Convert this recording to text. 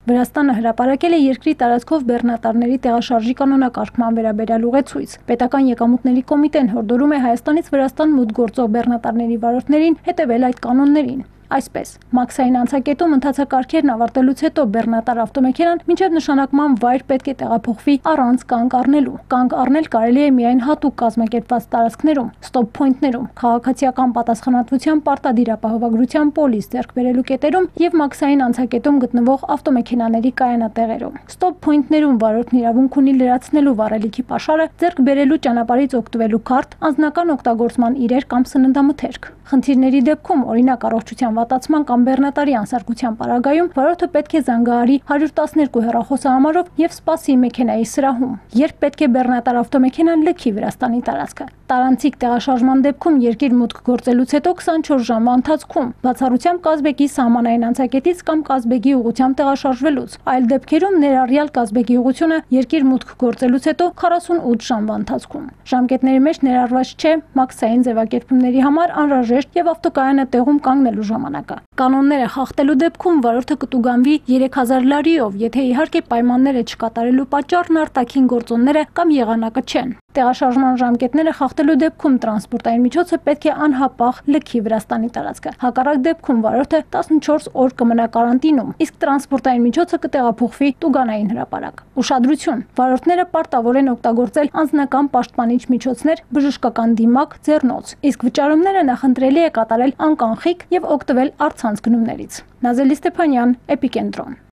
Վրաստանը հրապարակել է երկրի տարածքով բեռնատարների տեղաշարժի կանոնակարգման վերաբերյալ ուղեցույց։ Պետական եկամուտների կոմիտեն հորդորում է Հայաստանից Վրաստան մուտք գործող բեռնատարների վարորդներին հետևել այդ կանոններին։ Այսպես, մաքսային անցակետում ընթացակարգերն ավարտելուց հետո բեռնատար ավտոմեքենան մինչև նշանակման վայր պետք է տեղափոխվի առանց կանգ առնելու։ Կանգ առնել կարելի է միայն հատուկ կազմակերպված տարածքներում, ստոպ փոյնթներում, քաղաքացիական պատասխանատվության պարտադիր ապահովագրության պոլիս ձեռք բերելու կետերում եւ մաքսային անցակետում գտնվող ավտոմեքենաների կայանատեղերում։ Ստոպ փոյնթներում վարորդն իրավունք ունի լրացնելու վառելիքի պաշարը, ձեռք բերելու ճանապարհից օգտվելու քարտ, անձնական օգտագործման իրեր կամ սննդամթերք։ Խնդիրների դեպքում, օրինակ առողջության վատացման կամ բեռնատարի անսարկության պարագայում վարորդը պետք է զանգահարի 112 հեռախոսահամարով եւ սպասի մեքենայի սրահում։ Երբ պետք է բեռնատար ավտոմեքենան լքի Վրաստանի տարածքը։ Տարանցիկ տեղաշարժման դեպքում երկիր մուտք գործելուց հետո 24 ժամվա ընթացքում, բացառությամբ Կազբեկի սահմանային անցակետից կամ Կազբեկի ուղղությամբ տեղաշարժվելուց, այլ դեպքերում ներառյալ Կազբեկի ուղղությունը երկիր մուտք գործելուց հետո 48 ժամվա ընթացքում։ Ժամկետների մեջ ներառված չէ մաքսային ձևակերպումների համար անհրաժեշտ եւ ավտոկայանը տեղում կանգնելու ժամանակը։ Կանոնները խախտելու դեպքում վարորդը կտուգանվի 3000 լարիով, եթե իհարկե պայմանները չկատարելու պատճառն արտաքին գործոնները կամ եղանակը չեն։ Տեղաշարժման ժամկետները խախտելու դեպքում տրանսպորտային միջոցը պետք է անհապաղ լքի Վրաստանի տարածքը։ Հակառակ դեպքում վարորդը 14 օր կմնա կարանտինում, իսկ տրանսպորտային միջոցը կտեղափոխվի Տուգանային հրապարակ։ Ուշադրություն. Վարորդները պարտավոր են օգտագործել անձնական պաշտպանիչ միջոցներ, բժշկական դիմակ, ձեռնոց, իսկ վճարումները նախընտրելի է կատարել անկանխիկ եւ օգտվել առցանց գնումներից։ Նազելի Ստեփանյան, Էպիկենտրոն։